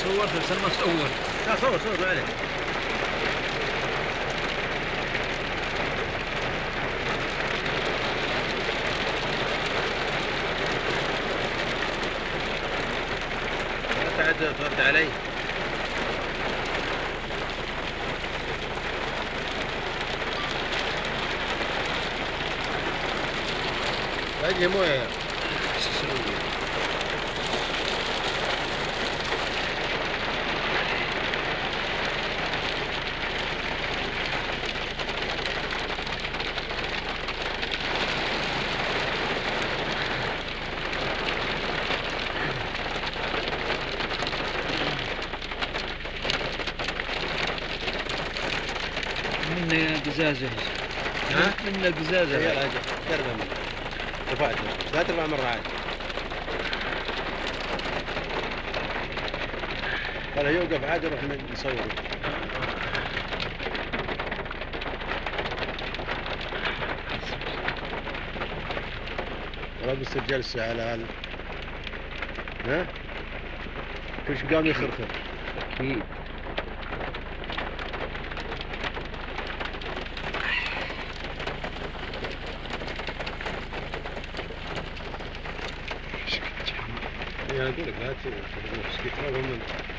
صور تسمى صور. لا صور ما عليك. لا تعد ترد علي. باقي مويه. منا قزازة. ها؟ منا قزازة. يلا قربها منه. رفعت لا ترفع مرة عاد. خله يوقف عاد نروح نصور. والله بس الجلسة على ها؟ كلش قام يخرخر. أكيد. يا أقول لك لا تسوي.